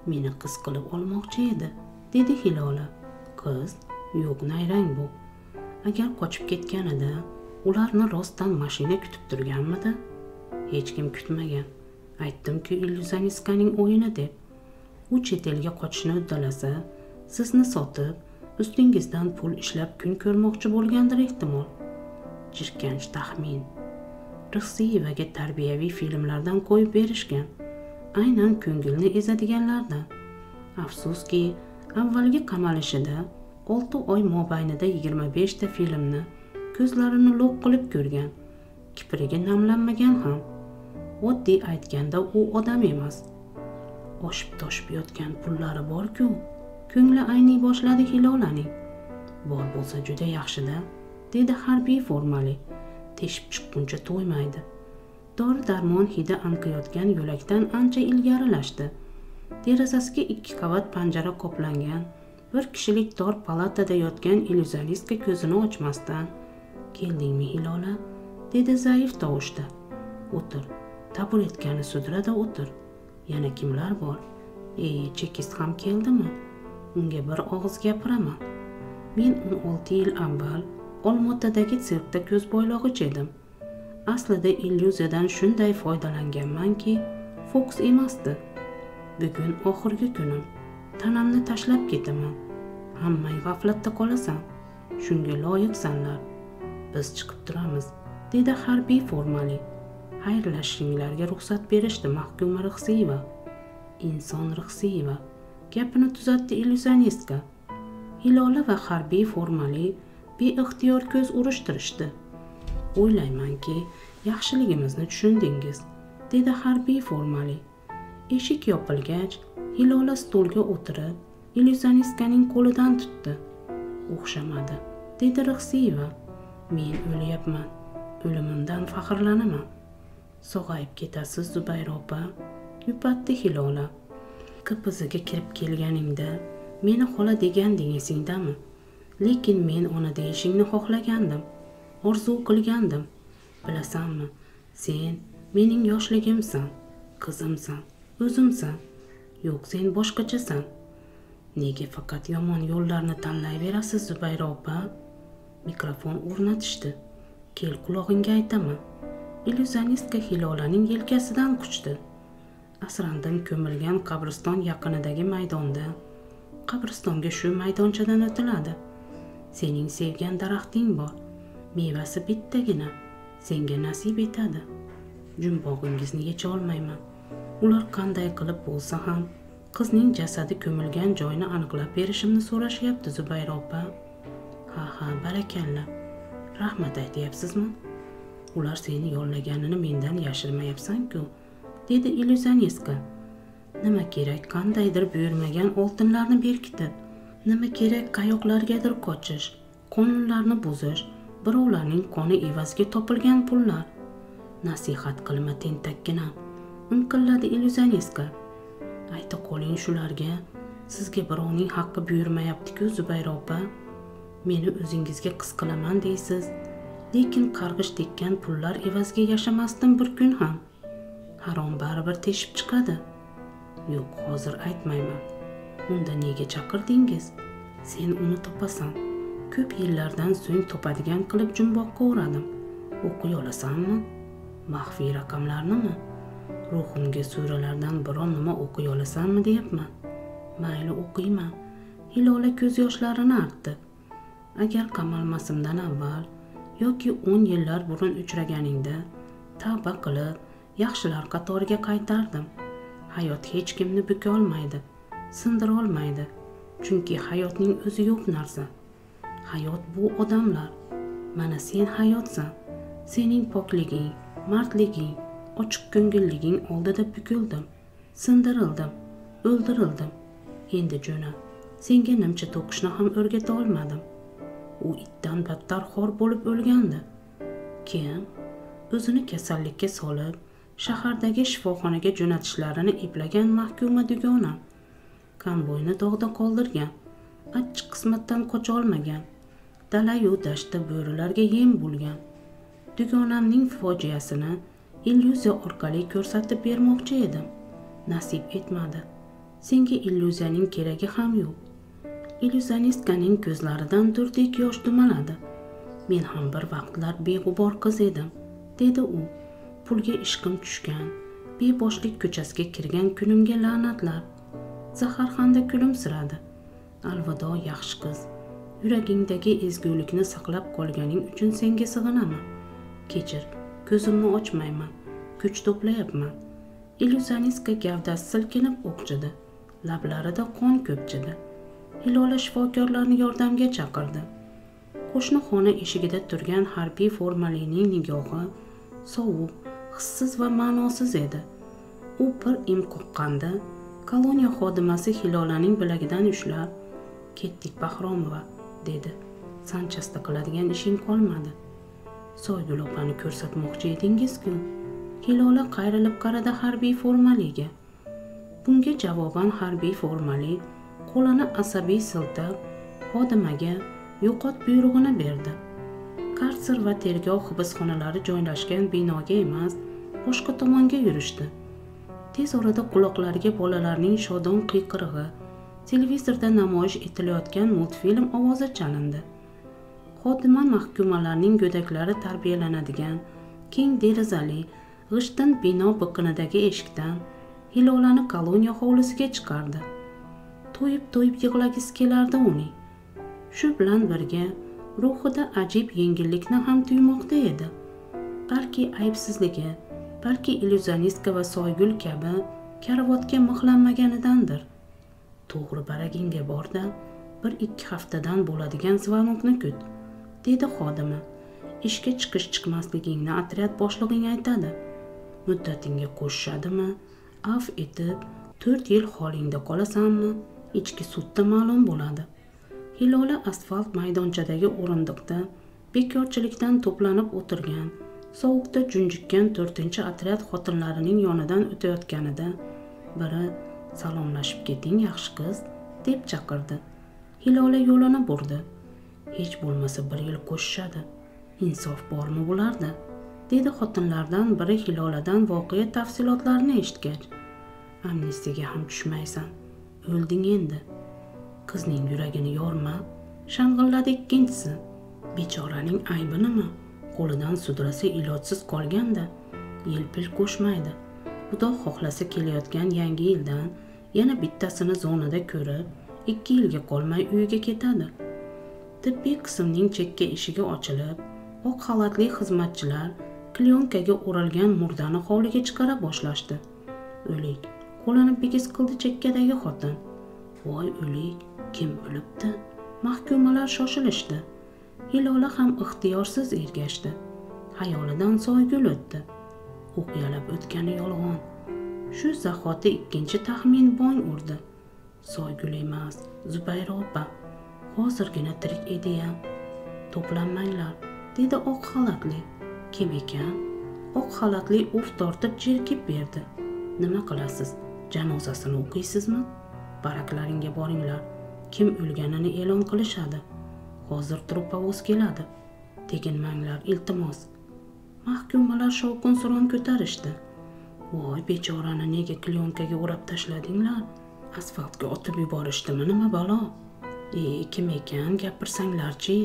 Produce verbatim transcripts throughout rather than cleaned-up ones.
Meni qiz qilib olmoqchi edi, dedi Hilola. Qiz? Yo'q, nayrang bu. Agar qochib ketganida ularni rostdan mashina kutib turganmidi? Hech kim kutmagan. Aytdim-ku, illyuzionistkaning o'yini deb. U chet elga qochishni uddalasa, sizni sotib, ustingizdan pul ishlab kun ko'rmoqchi bo'lgandir ehtimol. Jirkanch taxmin. Rixsiyevaga tarbiyaviy filmlardan qo'yib berishgan. Aynan ko'ngilni ezadiganlardan. Afsuski, avvalgi qamalishida olti oy mobaynida yigirma beshta filmni ko'zlarini lo'q qilib ko'rgan. Kiprigi namlanmagan ham. Oddiy aytganda u odam emas. Oshib-toshib yotgan pullari bor-ku, ko'ngli ayniy boshladi Hilolaning. Bor bo'lsa juda yaxshi-da, dedi harbiy formali. Teshib chiqquncha to'ymaydi. Dori-darmon hidi anqiyotgan yo'lakdan ancha ilgarilashdi. Derazasiga ikki qavat panjara qoplangan, bir kishilik tor palatada yotgan illyuzionistka ko'zini ochmasdan, "Keldingmi, Hilola?" dedi zaif tovushda. "O'tir, taburetkani sudrada o'tir. Yana kimlar bor? Ey, chekist ham keldimi? Unga bir og'iz gapiraman. Men o'n olti yil avval Olmaotadagi sirkda ko'z bo'ylog'ich edim. Aslida illyuziyadan shunday foydalanganmanki, fokus emasdi. Bugun oxirgi kunim. Tanamni tashlab ketaman. Hammang g'aflatda qolasan. Shunga loyiqsanlar. Biz chiqib turamiz", dedi harbiy formali. Xayrlashishinglarga ruxsat berishdi mahkuma Rixsiyeva. Inson Rixsiyeva. Gapini tuzatdi illyuzionistka. Hilola va harbiy formali beixtiyor ko'z urishtirishdi. "O'ylaymanki, yaxshiligimizni tushundingiz", dedi harbiy formali. Eshik yopilgach, Hilola stulga o'tirib, illyuzionistkaning qo'lidan tutdi. "O'xshamadi", dedi Rixsiyeva. "Men o'lyapman. O'limimdan faxrlanaman." "Sog'ayib ketasiz, Zubayra opa", yupatdi Hilola. "Qipiziga kirib kelganingda meni xola deganding esingdami? Lekin men ona deyishingni xohlagandim, orzu qilgandim. Bilasanmi, sen mening yoshligimsan, qizimsan, o'zimsan. Yo'q, sen boshqachasan. Nega faqat yomon yo'llarni tanlayverasiz, Zubayra opa?" Mikrofon o'rnatishdi. "Kel, qulog'ingga aytaman." Illyuzionistka Hilolaning yelkasidan quchdi. "Asrandim ko'milgan qabriston yaqinidagi maydonda. Qabristonga shu maydonchadan o'tiladi. Sening sevgan daraxting bor. Mevasi bittagina. Senga nasib etadi. Jumbog'ingizni yecha olmayman. Ular qanday qilib bo'lsa ham qizning jasadi ko'milgan joyni aniqlab berishimni so'rashyapti, Zubayra opa." "Ha, ha, barakalla. Rahmat aytyapsizmi? Ular seni yollaganini mendan yashirmayapsan-ku", dedi illyuzionistka. "Nima kerak qandaydir buyurmagan oltinlarni berkitib, nima kerak qayoqlargadir qochish, qonunlarni buzish, birovlarning qoni evaziga topilgan pullar. Nasihat qilma, tentakgina", inqilladi illyuzionistka. "Ayta qoling shularga, sizga birovning haqqi buyurmayapti-ku, Zubayra opa. Meni o'zingizga qiz qilaman deysiz, lekin qarg'ish tekkan pullar evaziga yashamasdim bir kun ham. Harom baribir teshib chiqadi." "Yo'q, hozir aytmayman." "Unda nega chaqirdingiz? Sen uni topasan. Ko'p yillardan so'ng topadigan qilib jumboqqa o'radim. O'qiy olasanmi? Maxfiy raqamlarnimi? Ruhimga suralardan biron nima o'qiy olasanmi deyapman." "Mayli, o'qiyman." Hilola ko'z yoshlarini artdi. "Agar qamalmasimdan avval yoki o'n yillar burun uchraganingda tavba qilib, yaxshilar qatoriga qaytardim. Hayot hech kimni buka olmaydi, sindira olmaydi. Chunki hayotning o'zi yo'q narsa. Hayot bu odamlar. Mana sen hayotsan. Sening pokliging, mardliging, ochiq ko'ngilliging oldida bukildim, sindirildim, o'ldirildim. Endi jo'na. Senga nimcha to'qishni ham o'rgata olmadim." U itdan battar xor bo'lib o'lgandi. Kim? O'zini kasallikka solib, shahardagi shifoxonaga jo'natishlarini eplagan mahkuma dugonam. Konvoyni dog'da qoldirgan. Achchiq qismatdan qocha olmagan. Dala-yu dashtda bo'rilarga yem bo'lgan. Dugonamning fojiasini illyuziya orqali ko'rsatib bermoqchi edim. Nasib etmadi. senga illyuziyaning keragi ham yo'q. Illyuzionistkaning ko'zlaridan turdek yosh dumaladi. Men ham bir vaqtlar beg'ubor qiz edim, dedi u. Pulga ishqim tushgan, beboshlik ko'chasiga kirgan kunimga la'natlar. Zaharxanda kulimsiradi. Alvido yaxshi qiz. Yuragingdagi ezgulikni saqlab qolganing uchun senga sig'inaman. Kechir, ko'zimni ochmayman, kuch to'playapman. Illyuzionistka gavdasi silkinib o'qchidi. Lablarida qon ko'pchidi. Hilola shifokorlarni yordamga chaqirdi. Qo'shni xona eshigida turgan harbiy formalining nigohi sovuq, hissiz va ma'nosiz edi. U bir im qoqqanda koloniya xodimasi Hilolaning bilagidan ushlab, "Ketdik, Bahromova", dedi. "Sanchasda qiladigan ishing qolmadi. Soygul opani ko'rsatmoqchi edingiz-ku." Hilola qayrilib qaradi harbiy formaliga. Bunga javoban harbiy formali qo'lini asabiy siltab, xodimaga yo'qot buyrug'ini berdi. Karsir va tergov hibsxonalari joylashgan binoga emas, boshqa tomonga yurishdi. Tez orada quloqlariga bolalarning shodon qiyqirig'i, televizorda namoyish etilayotgan multfilm ovozi chalindi. Xodima mahkumalarning go'daklari tarbiyalanadigan keng derazali, g'ishtin bino biqinidagi eshikdan Hilolani koloniya hovlisiga chiqardi. To'yib-to'yib yig'lagisi kelardi uning. Shu bilan birga ruhida ajib yengillikni ham tuymoqda edi. Balki aybsizligi, balki illyuzionistka va Soygul kabi karavotga mixlanmaganidandir. "To'g'ri baragingga borda, bir ikki haftadan bo'ladigan zvanokni kut", dedi xodima. "Ishga chiqish-chiqmasligingni otryad boshlig'ing aytadi. Muddatingga qo'shishadimi, af etib, to'rt yil holingda qolasanmi, ichki sudda ma'lum bo'ladi." Hilola asfalt maydonchadagi o'rindiqda bekorchilikdan to'planib o'tirgan, sovuqda junjikkan to'rtinchi otryad xotinlarining yonidan o'tayotganida biri "Salomlashib keting, yaxshi qiz", deb chaqirdi. Hilola yo'lini burdi. "Hech bo'lmasa bir yil qo'shishadi. Insof bormi bularda?" dedi xotinlardan biri Hiloladan voqea tafsilotlarini eshitgach. "Amnistiyaga ham tushmaysan. O'lding endi." Qizning yuragini yorma, shang'illadi ikkinchisi. Bechoraning aybi nima? Qo'lidan sudrasa ilojsiz qolganda, yelpil qo'shmaydi. Xudo xohlasa kelayotgan yangi yildan yana bittasini zonada ko'rib, ikki yilga qolmay uyiga ketadi. Tibbiy qismning chekka eshigi ochilib, oq xalatli xizmatchilar klyonkaga o'ralgan murdani hovliga chiqara boshlashdi. "O'lik", qo'lini bigiz qildi chekkadagi xotin. "Voy o'lik, kim o'libdi?" Mahkumalar shoshilishdi. Hilola ham ixtiyorsiz ergashdi. Xayolidan Soygul o'tdi. O'qyalab o'tgani yolg'on. Shu zahoti ikkinchi taxmin bong urdi. Soygul emas, Zubayra opa. Hozirgina tirik edi-ya. "To'planmanglar", dedi oq xalatli. "Kim ekan?" Oq xalatli uf tortib jerkib berdi. "Nima qilasiz? Janozasini o'qiysizmi? Baraklaringga boringlar. Kim o'lganini e'lon qilishadi. Hozir truppavoz keladi. Teginmanglar, iltimos." Mahkumalar shovqin-suron ko'tarishdi. "Voy, bechorani nega klyonkaga o'rab tashladinglar? Asfaltga otib yuborishdimi, nima balo? E, kim ekan, gapirsanglarchi?"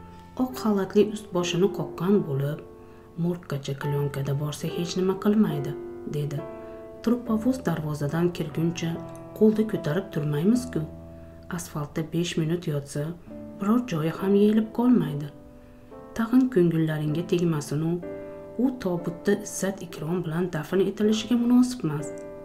Oq xalatli ust-boshini qoqqan bo'lib, "Morggacha klyonkada borsa hech nima qilmaydi", dedi. "Truppavoz darvozadan kirguncha qo'lda ko'tarib turmaymiz-ku. Asfaltda besh minut yotsa, biror joyi ham yeyilib qolmaydi. Tag'in ko'ngillaringga tegmasin-u, u tobutda izzat ikrom bilan dafn etilishiga munosib emas."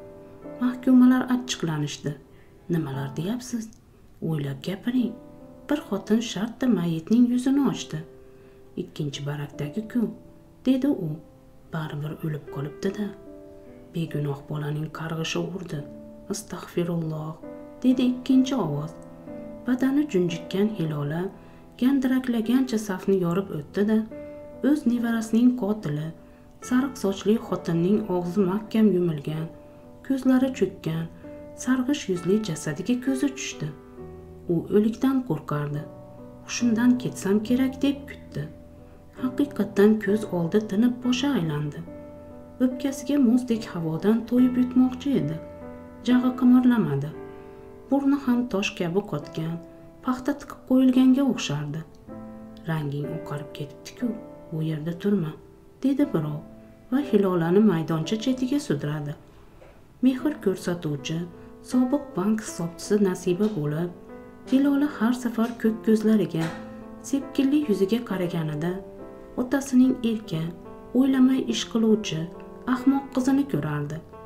Mahkumalar achchiqlanishdi. "Nimalar deyapsiz? O'ylab gapiring." Bir xotin shartta mayitning yuzini ochdi. "Ikkinchi barakdagi-ku", dedi u. "Baribir o'lib qolibdi-da." Begunoh bolaning qarg'ishi urdi. "Astag'firulloh", dedi ikkinchi ovoz. Badani junjikkan Hilola gandiraklagancha safni yorib o'tdi-da, o'z nevarasining qotili, sariq sochli xotinning og'zi mahkam yumilgan, ko'zlari cho'kkan, sarg'ish yuzli jasadiga ko'zi tushdi. U o'likdan qo'rqardi. Hushimdan ketsam kerak deb kutdi. Haqiqatdan ko'z oldi tinib boshi aylandi. O'pkasiga muzdek havodan to'yib yutmoqchi edi. jag'i qimirlamadi. Burni ham tosh kabi qotgan, paxta tiqib qo'yilganga o'xshardi. Ranging oqarib ketibdi-ku, bu yerda turma, dedi birov va Hilolani maydoncha chetiga sudradi. Mehr ko'rsatuvchi, sobiq bank hisobchisi Nasiba bo'lib, Hilola har safar ko'k ko'zlariga, sepkilli yuziga qaraganida otasining erka, o'ylamay ish qiluvchi, ahmoq qizini ko'rardi.